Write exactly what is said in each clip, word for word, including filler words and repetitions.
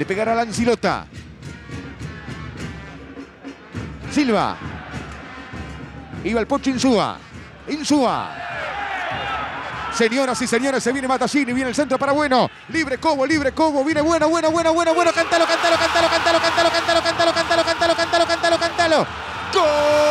Le pegará Lancilota. Silva. Iba el Pocho Insúa. Insúa. Señoras y señores, se viene Battaglini, viene el centro para Bueno. Libre Cobo, libre Cobo, viene Bueno, Bueno, Bueno, Bueno, Bueno. Cántalo, cántalo, cántalo, cántalo, cántalo, cántalo, cántalo, cántalo, cántalo, cántalo, cántalo, cántalo. ¡Gol!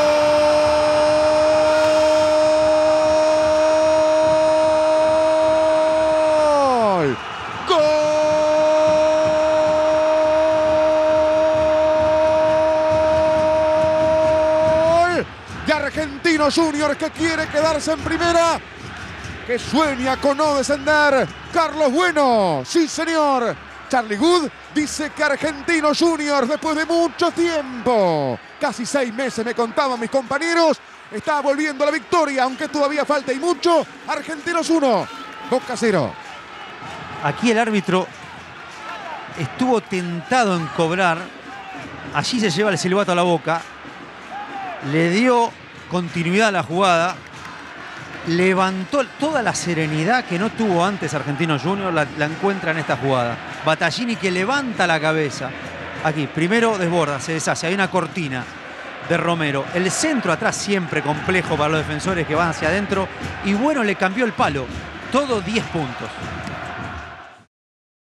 ¡Gol! De Argentinos Juniors, que quiere quedarse en primera, que sueña con no descender. Carlos Bueno, sí señor. Charlie Good dice que Argentinos Juniors, después de mucho tiempo, casi seis meses me contaban mis compañeros, está volviendo a la victoria, aunque todavía falta y mucho. Argentinos uno, Boca cero. Aquí el árbitro estuvo tentado en cobrar. Allí se lleva el silbato a la boca. Le dio continuidad a la jugada. Levantó toda la serenidad que no tuvo antes Argentinos Juniors, la, la encuentra en esta jugada. Battaglini, que levanta la cabeza. Aquí, primero desborda, se deshace. Hay una cortina de Romero. El centro atrás siempre complejo para los defensores que van hacia adentro. Y Bueno le cambió el palo. Todo diez puntos.